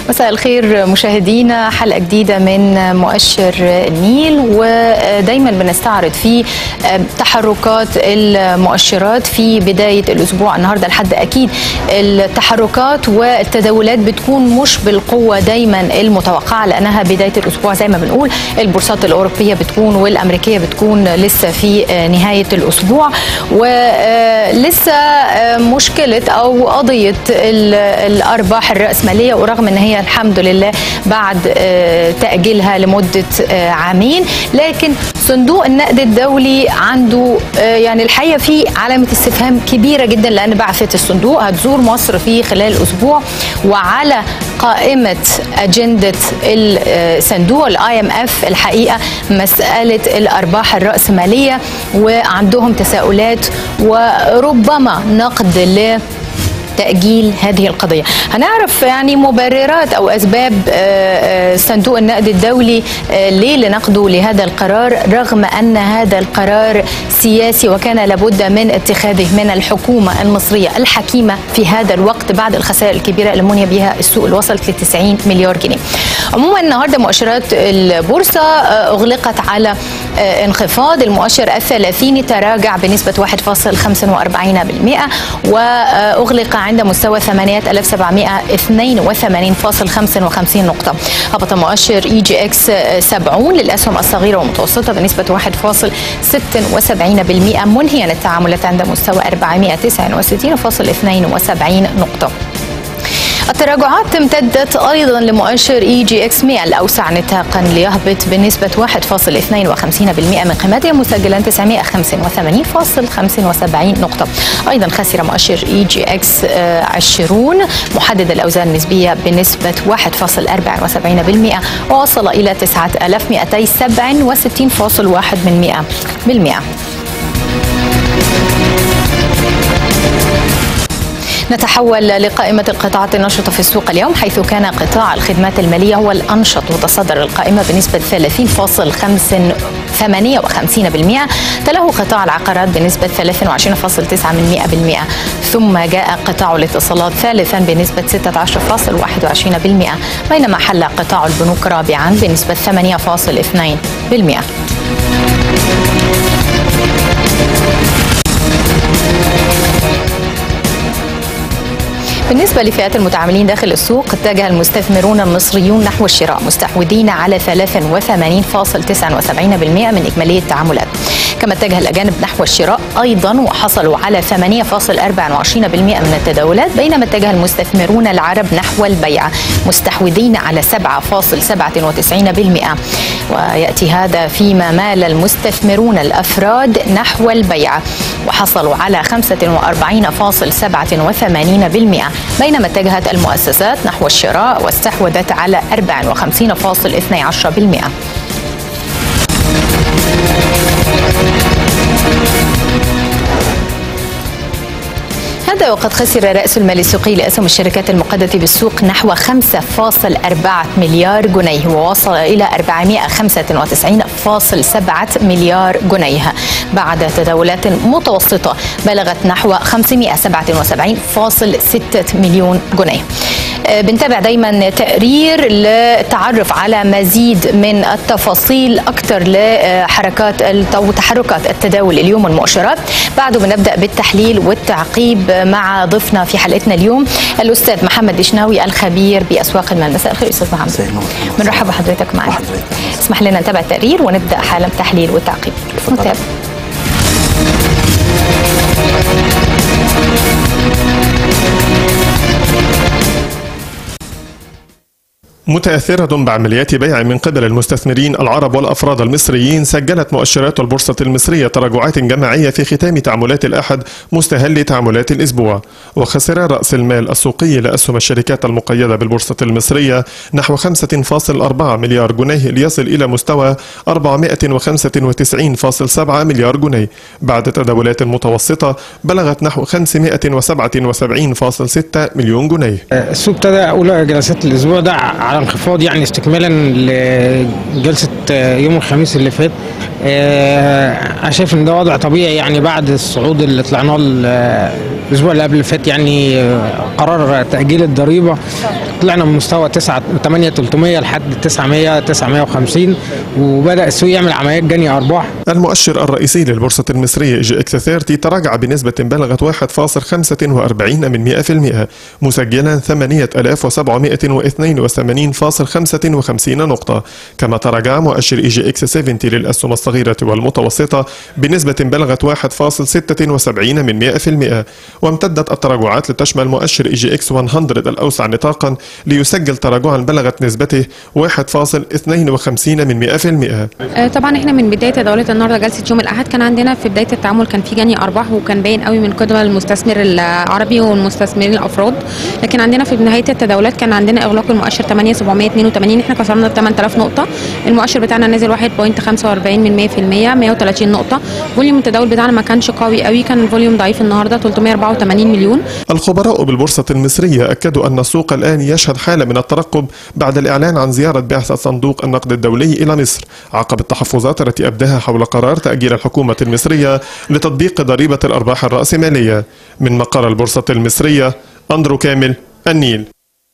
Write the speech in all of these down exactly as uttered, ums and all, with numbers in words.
مساء الخير مشاهدينا، حلقة جديدة من مؤشر النيل، ودايما بنستعرض في تحركات المؤشرات في بداية الأسبوع. النهاردة لحد أكيد التحركات والتداولات بتكون مش بالقوة دايما المتوقعة، لأنها بداية الأسبوع زي ما بنقول البورصات الأوروبية بتكون والأمريكية بتكون لسه في نهاية الأسبوع، ولسه مشكلة أو قضية الأرباح الرأسمالية، ورغم أن هي الحمد لله بعد تأجيلها لمدة عامين، لكن صندوق النقد الدولي عنده يعني الحقيقة في علامة استفهام كبيرة جدا، لأن بعثة الصندوق هتزور مصر في خلال الأسبوع، وعلى قائمة أجندة الصندوق الاي ام اف الحقيقة مسألة الأرباح الرأسمالية، وعندهم تساؤلات وربما نقد ل تأجيل هذه القضية. هنعرف يعني مبررات أو أسباب صندوق النقد الدولي ليه لنقده لهذا القرار، رغم أن هذا القرار سياسي وكان لابد من اتخاذه من الحكومة المصرية الحكيمة في هذا الوقت بعد الخسائر الكبيرة اللي مني بها السوق اللي وصلت ل تسعين مليار جنيه. عموما النهارده مؤشرات البورصة أغلقت على انخفاض. المؤشر الثلاثيني تراجع بنسبة واحد فاصلة خمسة وأربعين بالمئة وأغلق عند مستوى ثمانية آلاف وسبعمئة واثنين وثمانين فاصلة خمسة وخمسين نقطة. هبط مؤشر اي جي اكس سبعين للأسهم الصغيرة والمتوسطة بنسبة واحد فاصلة ستة وسبعين بالمئة منهيا التعاملات عند مستوى أربعمئة وتسعة وستين فاصلة اثنين وسبعين نقطة. التراجعات امتدت ايضا لمؤشر اي جي اكس مئة الاوسع نطاقا ليهبط بنسبه واحد فاصلة اثنين وخمسين بالمئة من قيمته مسجلا تسعمئة وخمسة وثمانين فاصلة خمسة وسبعين نقطه. ايضا خسر مؤشر اي جي اكس عشرين محدد الاوزان النسبيه بنسبه واحد فاصلة أربعة وسبعين بالمئة ووصل الى تسعة آلاف ومئتين وسبعة وستين فاصلة واحد بالمئة. نتحول لقائمة القطاعات النشطة في السوق اليوم، حيث كان قطاع الخدمات المالية هو الأنشط وتصدر القائمة بنسبة ثلاثين فاصلة ثمانية وخمسين بالمئة، تلاه قطاع العقارات بنسبة ثلاثة وعشرين فاصلة تسعة بالمئة، ثم جاء قطاع الاتصالات ثالثا بنسبة ستة عشر فاصلة واحد وعشرين بالمئة، بينما حل قطاع البنوك رابعا بنسبة ثمانية فاصلة اثنين بالمئة. بالنسبة لفئات المتعاملين داخل السوق، اتجه المستثمرون المصريون نحو الشراء مستحوذين على ثلاثة وثمانين فاصلة تسعة وسبعين بالمئة من إجمالي التعاملات، كما اتجه الأجانب نحو الشراء أيضا وحصلوا على ثمانية فاصلة أربعة وعشرين بالمئة من التداولات، بينما اتجه المستثمرون العرب نحو البيع مستحوذين على سبعة فاصلة سبعة وتسعين بالمئة، ويأتي هذا فيما مال المستثمرون الأفراد نحو البيع وحصلوا على خمسة وأربعين فاصلة سبعة وثمانين بالمئة، بينما اتجهت المؤسسات نحو الشراء واستحوذت على أربعة وخمسين فاصلة اثني عشر بالمئة. هذا وقد خسر رأس المال السوقي لأسهم الشركات المقدة بالسوق نحو خمسة فاصلة أربعة مليار جنيه ووصل إلى أربعمئة وخمسة وتسعين فاصلة سبعة مليار جنيه بعد تداولات متوسطة بلغت نحو خمسمئة وسبعة وسبعين فاصلة ستة مليون جنيه. بنتابع دايما تقرير للتعرف على مزيد من التفاصيل أكثر لحركات أو تحركات التداول اليوم والمؤشرات. بعده بنبدأ بالتحليل والتعقيب مع ضيفنا في حلقتنا اليوم الأستاذ محمد دشناوي الخبير بأسواق المال. مساء الخير أستاذ محمد. بنرحب بحضرتك معنا. اسمح لنا نتابع التقرير ونبدأ حالا التحليل والتعقيب. نتابع. متأثرة بعمليات بيع من قبل المستثمرين العرب والأفراد المصريين، سجلت مؤشرات البورصة المصرية تراجعات جماعية في ختام تعاملات الأحد مستهل تعاملات الأسبوع، وخسر رأس المال السوقي لأسهم الشركات المقيدة بالبورصة المصرية نحو خمسة فاصلة أربعة مليار جنيه ليصل إلى مستوى أربعمئة وخمسة وتسعين فاصلة سبعة مليار جنيه، بعد تداولات متوسطة بلغت نحو خمسمئة وسبعة وسبعين فاصلة ستة مليون جنيه. السوق ابتدى أولى جلسات الأسبوع ده على انخفاض، يعني استكمالا لجلسة يوم الخميس اللي فات. انا شايف ان ده وضع طبيعي، يعني بعد الصعود اللي طلعناه الاسبوع اللي قبل اللي فات، يعني قرار تأجيل الضريبة طلعنا من مستوى تسعة ثمانية ثلاثمية لحد تسعمية تسعمية وخمسين، وبدا السوق يعمل عمليات جني ارباح. المؤشر الرئيسي للبورصة المصرية إي جي إكس ثلاثين تراجع بنسبة بلغت واحد فاصلة خمسة وأربعين من مئة بالمئة مسجلا ثمانية آلاف وسبعمئة واثنين وثمانين فاصلة خمسة وخمسين نقطة. كما تراجع مؤشر إي جي إكس سبعين للأسهم الصغيرة والمتوسطة بنسبة بلغت واحد فاصلة ستة وسبعين من مئة بالمئة. وامتدت التراجعات لتشمل مؤشر إي جي إكس مئة الأوسع نطاقا ليسجل تراجعا بلغت نسبته واحد فاصلة اثنين وخمسين من مئة بالمئة. طبعا احنا من بدايه تداولات النهارده جلسه يوم الاحد كان عندنا في بدايه التعامل كان في جني ارباح، وكان باين قوي من قدم المستثمر العربي والمستثمرين الافراد. لكن عندنا في نهايه التداولات كان عندنا اغلاق المؤشر ثمانية آلاف وسبعمية واثنين وثمانين، احنا كسرنا ثمانية آلاف نقطه. المؤشر بتاعنا نزل واحد فاصلة خمسة وأربعين من مئة بالمئة مئة وثلاثين نقطه. فوليوم التداول بتاعنا ما كانش قوي قوي، كان الفوليوم ضعيف النهارده ثلاثمئة وأربعة وثمانين مليون. الخبراء بالبورصة المصرية أكدوا أن السوق الآن يشهد حالة من الترقب بعد الإعلان عن زيارة بعثة صندوق النقد الدولي إلى مصر عقب التحفظات التي أبداها حول قرار تأجيل الحكومة المصرية لتطبيق ضريبة الأرباح الرأسمالية. من مقر البورصة المصرية، أندرو كامل، النيل.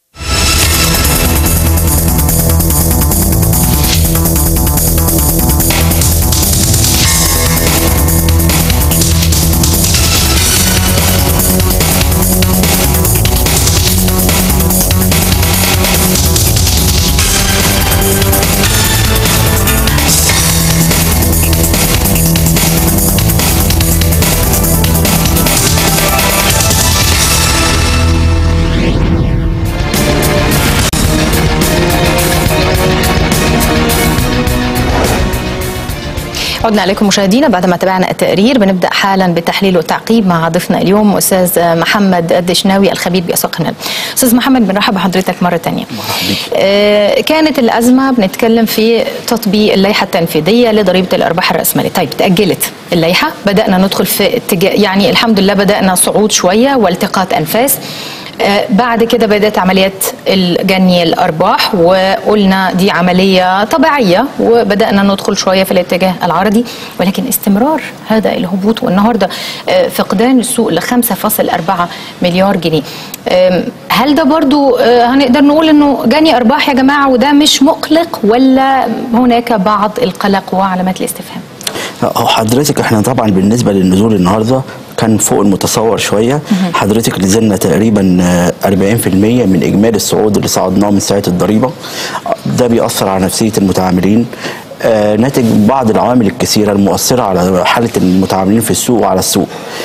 عدنا عليكم مشاهدينا بعد ما تابعنا التقرير. بنبدا حالا بالتحليل والتعقيب مع ضيفنا اليوم استاذ محمد الدشناوي الخبير باسواق النقد. استاذ محمد بنرحب بحضرتك مره ثانيه. آه كانت الازمه بنتكلم في تطبيق اللائحه التنفيذيه لضريبه الارباح الراسماليه. طيب تاجلت اللائحه، بدانا ندخل في اتجاه، يعني الحمد لله بدانا صعود شويه والتقاط انفاس. آه بعد كده بدات عمليات الجني الارباح، وقلنا دي عمليه طبيعيه، وبدانا ندخل شويه في الاتجاه العرضي، ولكن استمرار هذا الهبوط، والنهارده آه فقدان السوق ل خمسة فاصلة أربعة مليار جنيه. آه هل ده برضو آه هنقدر نقول انه جني ارباح يا جماعه وده مش مقلق، ولا هناك بعض القلق وعلامات الاستفهام؟ هو حضرتك احنا طبعا بالنسبه للنزول النهارده كان فوق المتصور شويه. حضرتك نزلنا تقريبا أربعين بالمئة من اجمالي الصعود اللي صعدناه من ساعه الضريبه. ده بيأثر على نفسيه المتعاملين، آه ناتج بعض العوامل الكثيره المؤثره على حاله المتعاملين في السوق وعلى السوق.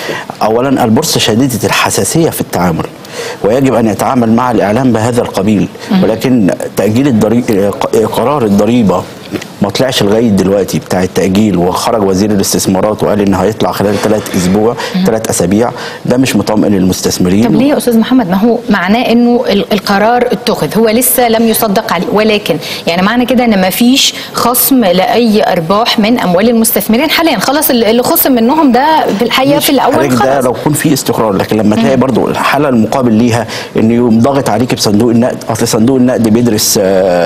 اولا البورصه شديده الحساسيه في التعامل، ويجب ان يتعامل مع الاعلام بهذا القبيل، ولكن تاجيل الضريبه، قرار الضريبه ما طلعش لغايه دلوقتي بتاع التاجيل، وخرج وزير الاستثمارات وقال ان هيطلع خلال ثلاث اسبوع ثلاث اسابيع. ده مش مطمئن للمستثمرين. طب ليه يا استاذ محمد؟ ما هو معناه انه القرار اتخذ، هو لسه لم يصدق عليه، ولكن يعني معنى كده ان ما فيش خصم لاي ارباح من اموال المستثمرين حاليا، خلاص اللي خصم منهم ده بالحقيقه في الاول خلاص. ده لو يكون في استقرار، لكن لما تلاقي برضو الحاله المقابل ليها ان يقوم ضاغط عليك بصندوق النقد. اصل صندوق النقد بيدرس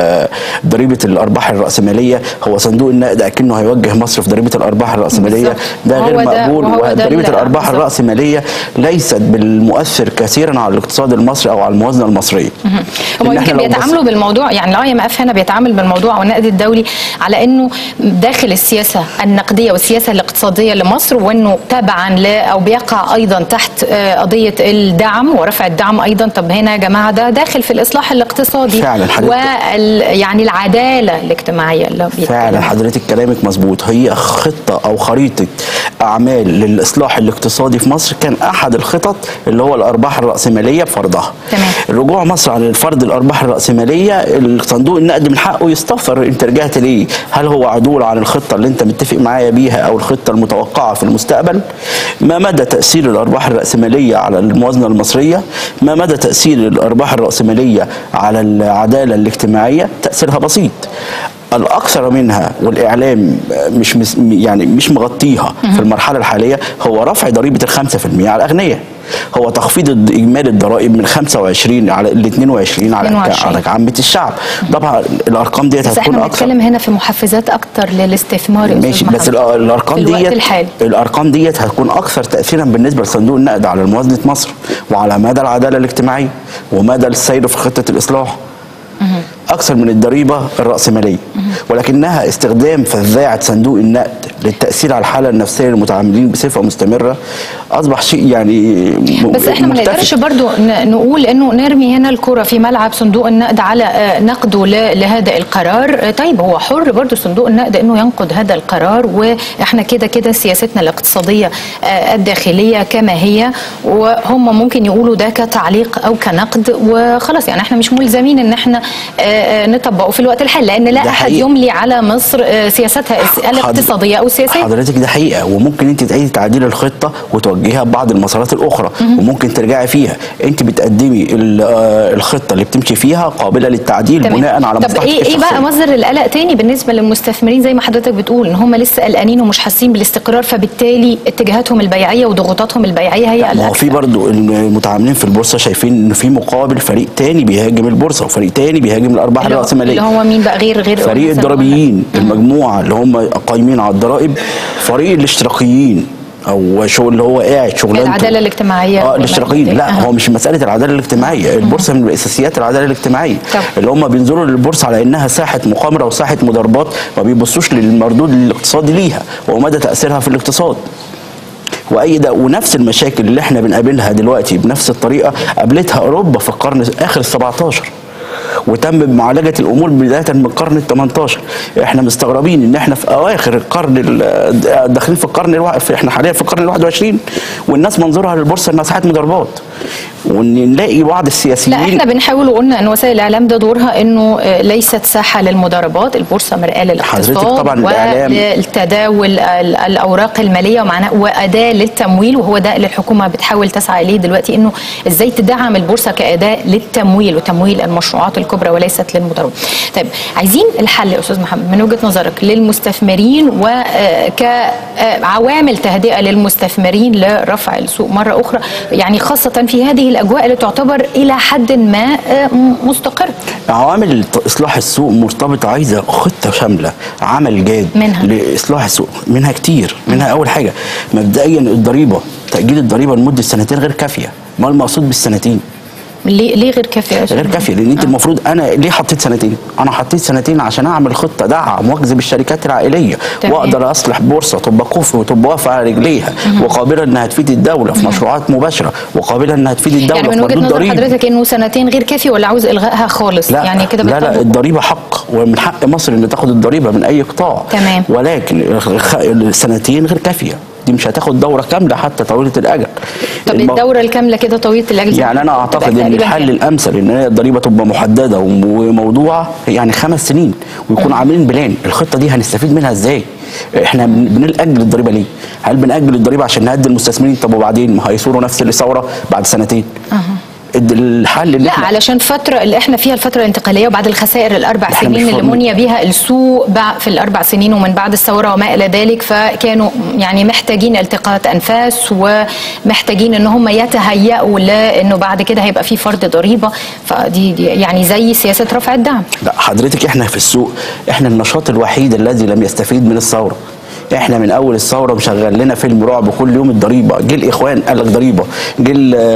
ضريبه الارباح الراسماليه، هو صندوق النقد اكنه هيوجه مصر في ضريبه الارباح الراسماليه، ده غير مقبول. وضريبه الارباح الراسماليه ليست بالمؤثر كثيرا على الاقتصاد المصري او على الموازنه المصريه. هم يمكن بيتعاملوا بالموضوع، يعني الاي ام اف هنا بيتعامل بالموضوع والنقد الدولي على انه داخل السياسه النقديه والسياسه الاقتصاديه لمصر، وانه تبعا ل او بيقع ايضا تحت قضيه الدعم ورفع الدعم ايضا. طب هنا يا جماعه ده داخل في الاصلاح الاقتصادي وال يعني العداله الاجتماعيه اللي فعلا حضرتك كلامك مظبوط. هي خطه او خريطه اعمال للاصلاح الاقتصادي في مصر، كان احد الخطط اللي هو الارباح الراسماليه بفرضها. تمام. رجوع مصر عن الفرض الارباح الراسماليه، الصندوق النقد من حقه يستفسر انت رجعت ليه؟ هل هو عدول عن الخطه اللي انت متفق معايا بيها او الخطه المتوقعه في المستقبل؟ ما مدى تاثير الارباح الراسماليه على الموازنه المصريه؟ ما مدى تاثير الارباح الراسماليه على العداله الاجتماعيه؟ تاثيرها بسيط. الاكثر منها والاعلام مش يعني مش مغطيها في المرحله الحاليه هو رفع ضريبه الخمسة في المية على الاغنياء، هو تخفيض اجمالي الضرائب من خمسة وعشرين على ال اثنين وعشرين على على عامه الشعب. طبعا الارقام ديت هتكون اكثر، بس احنا بنتكلم هنا في محفزات اكتر للاستثمار. ماشي، بس الارقام ديت الارقام ديت هتكون اكثر تاثيرا بالنسبه لصندوق النقد على موازنه مصر وعلى مدى العداله الاجتماعيه ومدى السير في خطه الاصلاح أكثر من الضريبة الرأسمالية، ولكنها استخدام فذاعة صندوق النقد للتأثير على الحالة النفسية للمتعاملين بصفة مستمرة أصبح شيء يعني بس احنا ما نقدرش برضو نقول انه نرمي هنا الكرة في ملعب صندوق النقد على نقده لهذا القرار. طيب هو حر برضو صندوق النقد انه ينقد هذا القرار، واحنا كده كده سياستنا الاقتصادية الداخلية كما هي، وهم ممكن يقولوا ده كتعليق او كنقد وخلاص. يعني احنا مش ملزمين ان احنا نطبقه في الوقت الحالي، لان لا احد يملي على مصر سياستها الاقتصاديه او السياسيه. حضرتك ده حقيقه، وممكن انت تعيدي تعديل الخطه وتوجهيها ببعض المسارات الاخرى، وممكن ترجعي فيها. انت بتقدمي الخطه اللي بتمشي فيها قابله للتعديل تمام. بناء على مصلحتك. طب ايه ايه بقى مصدر القلق تاني بالنسبه للمستثمرين زي ما حضرتك بتقول ان هم لسه قلقانين ومش حاسين بالاستقرار، فبالتالي اتجاهاتهم البيعيه وضغوطاتهم البيعيه هي ما هو في برضه المتعاملين في البورصه شايفين ان في مقابل فريق تاني بيهاجم البورصه وفريق تاني بيهاجم الارباح الراسماليه اللي هو مين بقى غير غير فريق الضريبيين، المجموعه اللي هم قايمين على الضرائب، فريق الاشتراكيين او شغل اللي هو قاعد شغلانته العداله الاجتماعيه. اه الاشتراكيين لا أه. هو مش مساله العداله الاجتماعيه، البورصه من اساسيات العداله الاجتماعيه طب. اللي هم بينظروا للبورصه على انها ساحه مقامره وساحه مضاربات، ما بيبصوش للمردود الاقتصادي ليها ومدى تاثيرها في الاقتصاد. واي ده ونفس المشاكل اللي احنا بنقابلها دلوقتي بنفس الطريقه قابلتها اوروبا في القرن اخر السبعتاشر، وتم معالجه الامور بدايه من القرن الثمنتاشر. احنا مستغربين ان احنا في اواخر القرن داخلين في القرن الواحد، احنا حاليا في القرن الواحد وعشرين والناس منظورها للبورصه انها ساحه مضاربات، وان نلاقي بعض السياسيين. لا احنا بنحاول وقلنا ان وسائل الاعلام ده دورها انه ليست ساحه للمضاربات، البورصه مرآه للاقتصاد طبعا وللتداول الاوراق الماليه ومعناه واداه للتمويل، وهو ده اللي الحكومه بتحاول تسعى اليه دلوقتي، انه ازاي تدعم البورصه كاداه للتمويل وتمويل المشروعات الكبرى وليست للمضاربات. طيب عايزين الحل يا استاذ محمد من وجهه نظرك للمستثمرين وكعوامل تهدئه للمستثمرين لرفع السوق مره اخرى، يعني خاصه في هذه الاجواء اللي تعتبر الى حد ما مستقره. عوامل اصلاح السوق مرتبطه، عايزه خطه شامله، عمل جاد منها لاصلاح السوق، منها كتير، منها اول حاجه مبدئيا الضريبه، تاجيل الضريبه لمده سنتين غير كافيه. ما المقصود بالسنتين؟ ليه ليه غير كافيه؟ غير كافيه لان انت آه. المفروض انا ليه حطيت سنتين؟ انا حطيت سنتين عشان اعمل خطه دعم واجذب الشركات العائليه تمام. واقدر اصلح بورصه تبقى كفء وتبقى واقفه على رجليها وقابله انها تفيد الدوله في مشروعات مباشره وقابله انها تفيد الدوله يعني في من وجهه نظر حضرتك انه سنتين غير كافي ولا عاوز الغائها خالص؟ لا يعني كده لا لا الضريبه حق، ومن حق مصر ان تاخد الضريبه من اي قطاع تمام، ولكن سنتين غير كافيه، دي مش هتاخد دوره كامله حتى طويله الاجل. طب المو... الدوره الكامله كده طويله الاجل يعني انا اعتقد ان الحل يعني. الامثل ان الضريبه تبقى محدده وموضوعه يعني خمس سنين ويكون عاملين بلان الخطه دي هنستفيد منها ازاي؟ احنا بنأجل الضريبه ليه؟ هل بنأجل الضريبه عشان نهدي المستثمرين؟ طب وبعدين ما هيصوروا نفس الثوره بعد سنتين؟ أه. الحل اللي لا احنا علشان فتره اللي احنا فيها الفتره الانتقاليه وبعد الخسائر الاربع سنين اللي مني بيها السوق في الاربع سنين ومن بعد الثوره وما الى ذلك، فكانوا يعني محتاجين التقاط انفاس ومحتاجين ان هم يتهيئوا لانه بعد كده هيبقى في فرض ضريبه، فدي يعني زي سياسه رفع الدعم. لا حضرتك احنا في السوق احنا النشاط الوحيد الذي لم يستفيد من الثوره. احنا من اول الثوره مشغل لنا فيلم رعب كل يوم الضريبه، جه الاخوان قال لك ضريبه، جه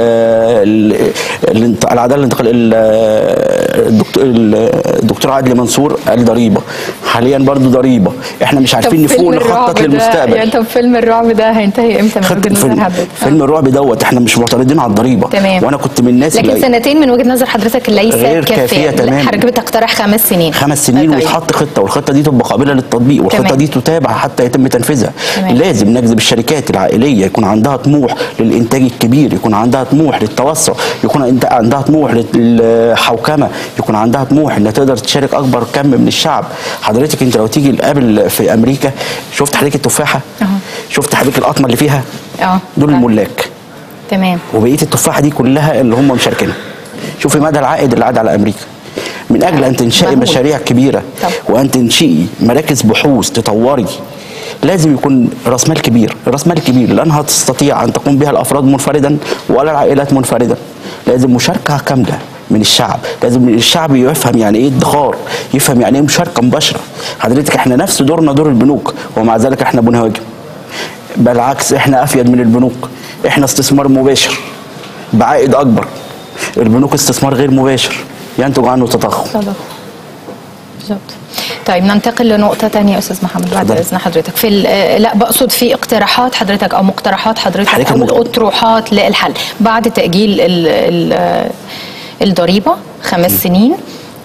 العداله الانتقاليه الدكتور الدكتور عادل منصور قال ضريبه، حاليا برضو ضريبه، احنا مش عارفين نفوق نخطط للمستقبل. يعني طب فيلم الرعب ده هينتهي امتى من وجهه نظر حضرتك؟ فيلم الرعب دوت احنا مش معترضين على الضريبه تمام. وانا كنت من الناس لكن سنتين من وجهه نظر حضرتك ليس كافيه تماما. حضرتك بتقترح خمس سنين خمس سنين طيب. وتحط خطه والخطه دي تبقى قابله للتطبيق والخطه تمام. دي تتابع حتى يتم تنفيذها. تمام. لازم نجذب الشركات العائليه يكون عندها طموح للانتاج الكبير، يكون عندها طموح للتوسع، يكون عندها طموح للحوكمه، يكون عندها طموح انها تقدر تشارك اكبر كم من الشعب. حضرتك انت لو تيجي قبل في امريكا شفت حضرتك التفاحه؟ أه. شفت حضرتك القطمه اللي فيها؟ اه دول الملاك تمام، وبقيه التفاحه دي كلها اللي هم مشاركينها. شوفي مدى العائد اللي عاد على امريكا من اجل ان تنشئي مشاريع كبيره وان تنشئي مراكز بحوث تطوري لازم يكون راس مال كبير. راس مال كبير لن هتستطيع ان تقوم بها الافراد منفردا ولا العائلات منفردا، لازم مشاركه كامله من الشعب، لازم الشعب يفهم يعني ايه ادخار، يفهم يعني ايه مشاركه مباشره. حضرتك احنا نفس دورنا دور البنوك ومع ذلك احنا بنهاجم، بالعكس احنا افيد من البنوك، احنا استثمار مباشر بعائد اكبر، البنوك استثمار غير مباشر ينتج عنه تضخم. بالظبط. طيب ننتقل لنقطة تانية يا أستاذ محمد بعد إذن حضرتك. في لا بقصد في اقتراحات حضرتك أو مقترحات حضرتك أو أطروحات للحل بعد تأجيل ال ال الضريبة خمس م. سنين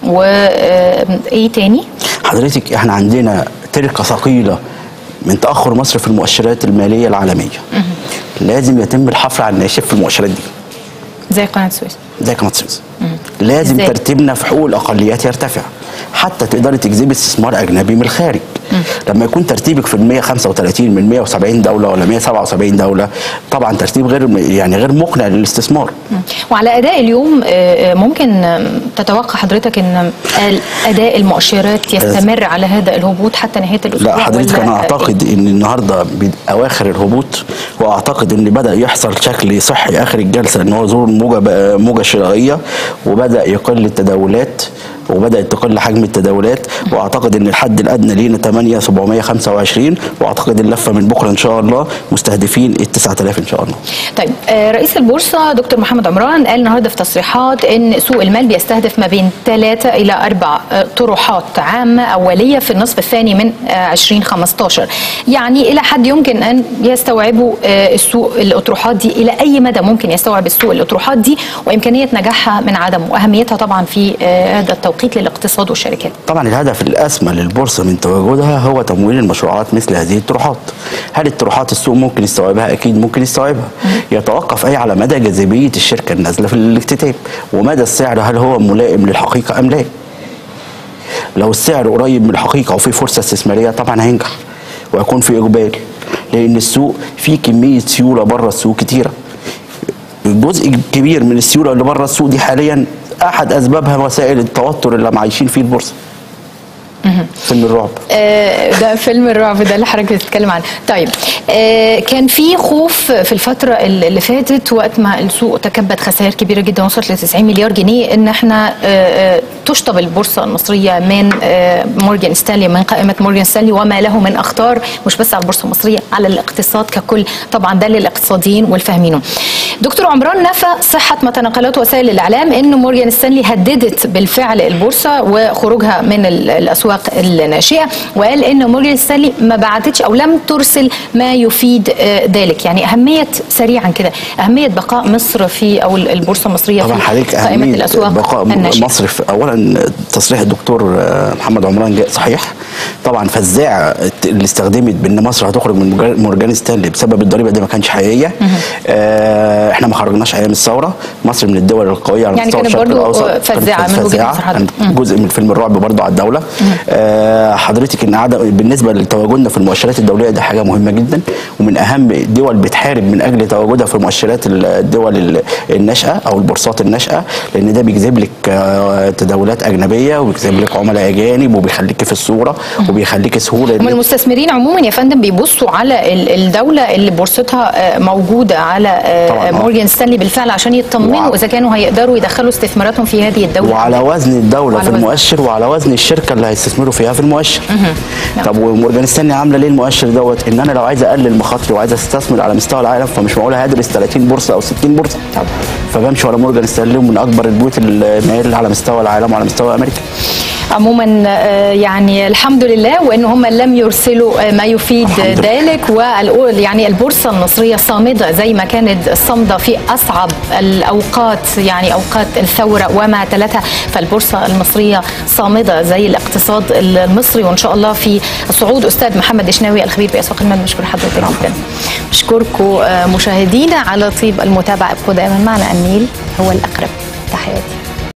وإيه تاني؟ حضرتك احنا عندنا تركة ثقيلة من تأخر مصر في المؤشرات المالية العالمية. م. لازم يتم الحفر على الناشف في المؤشرات دي. زي قناة السويس. زي قناة السويس. لازم إزاي؟ ترتيبنا في حقوق الأقليات يرتفع حتى تقدري تجذبي استثمار أجنبي من الخارج. م. لما يكون ترتيبك في المية خمسة وتلاتين من مية وسبعين دولة ولا مية سبعة وسبعين دولة، طبعا ترتيب غير يعني غير مقنع للاستثمار. م. وعلى أداء اليوم ممكن تتوقع حضرتك أن أداء المؤشرات يستمر على هذا الهبوط حتى نهاية الأسبوع؟ لا حضرتك أنا أعتقد إن النهارده أواخر الهبوط، وأعتقد إن بدأ يحصل شكل صحي آخر الجلسة إن هو ظهور موجة موجة شرائية، وبدأ يقل التداولات وبدأت تقل حجم التداولات، واعتقد ان الحد الادنى لينا ثمانية آلاف وسبعمية وخمسة وعشرين، واعتقد اللفه من بكره ان شاء الله مستهدفين ال تسعة آلاف ان شاء الله. طيب رئيس البورصه دكتور محمد عمران قال النهارده في تصريحات ان سوق المال بيستهدف ما بين ثلاثة الى أربع طروحات عامه اوليه في النصف الثاني من ألفين وخمستاشر، يعني الى حد يمكن ان يستوعبوا السوق الاطروحات دي، الى اي مدى ممكن يستوعب السوق الاطروحات دي وامكانيه نجاحها من عدم، واهميتها طبعا في هذا التوقيت للاقتصاد والشركات؟ طبعا الهدف الاسمى للبورصه من تواجدها هو تمويل المشروعات مثل هذه الطروحات. هل الطروحات السوق ممكن يستوعبها؟ اكيد ممكن يستوعبها. يتوقف اي على مدى جاذبيه الشركه النازله في الاكتتاب، ومدى السعر هل هو ملائم للحقيقه ام لا. لو السعر قريب من الحقيقه وفي فرصه استثماريه طبعا هينجح ويكون في اقبال، لان السوق فيه كميه سيوله بره السوق كتيره. جزء كبير من السيوله اللي بره السوق دي حاليا احد اسبابها وسائل التوتر اللي عايشين فيه البورصه. فيلم الرعب. آه ده فيلم الرعب ده اللي حضرتك بتتكلم عنه. طيب آه كان في خوف في الفتره اللي فاتت وقت ما السوق تكبد خسائر كبيره جدا وصلت ل تسعين مليار جنيه ان احنا آه تشطب البورصه المصريه من آه مورجان ستانلي، من قائمه مورجان ستانلي وما له من اخطار مش بس على البورصه المصريه، على الاقتصاد ككل. طبعا ده للاقتصاديين والفاهمينه. دكتور عمران نفى صحه ما تناقلته وسائل الاعلام ان مورجان ستانلي هددت بالفعل البورصه وخروجها من الاسواق الناشئه، وقال ان مورجان ستانلي ما بعتتش او لم ترسل ما يفيد ذلك. يعني اهميه سريعا كده اهميه بقاء مصر في او البورصه المصريه طبعا في قائمه الاسواق بقاء الناشئه. مصر في اولا تصريح الدكتور محمد عمران جاء صحيح. طبعا فزاعه اللي استخدمت بان مصر هتخرج من مورجان ستانلي بسبب الضريبه دي ما كانش حقيقيه. آه احنا ما خرجناش ايام الثوره، مصر من الدول القويه على مستوى الشرق الاوسط. يعني كانت برضه فزاعه من وجهه نظر حضرتك، جزء من فيلم الرعب برضه على الدوله. آه حضرتك ان عدم بالنسبه لتواجدنا في المؤشرات الدوليه ده حاجه مهمه جدا، ومن اهم الدول بتحارب من اجل تواجدها في مؤشرات الدول الناشئه او البورصات الناشئه، لان ده بيجذب لك آه تداولات اجنبيه وبيجذب لك عملاء اجانب وبيخليك في الصوره وبيخليك سهوله. هم المستثمرين عموما يا فندم بيبصوا على الدوله اللي بورصتها موجوده على مورجان ستانلي بالفعل عشان يطمنوا اذا كانوا هيقدروا يدخلوا استثماراتهم في هذه الدوله، وعلى وزن الدوله في المؤشر وعلى وزن الشركه اللي هيستثمروا فيها في المؤشر. طب ومورجان ستانلي عامله ليه المؤشر دوت؟ ان انا لو عايز اقلل مخاطري وعايز استثمر على مستوى العالم فمش معقول هدرس ثلاثين بورصه او ستين بورصه. طبعا فبمشي ورا مورجان ستانلي من اكبر البيوت المال على مستوى العالم وعلى مستوى امريكا. عموما يعني الحمد لله وان هم لم يرسلوا ما يفيد ذلك، والقول يعني البورصه المصريه صامده زي ما كانت صامده في اصعب الاوقات، يعني اوقات الثوره وما تلتها، فالبورصه المصريه صامده زي الاقتصاد المصري، وان شاء الله في الصعود. استاذ محمد دشناوي الخبير باسواق المال، بشكر حضرتك جدا. بشكركم مشاهدينا على طيب المتابعه. ابقوا دائما معنا، النيل هو الاقرب. تحياتي.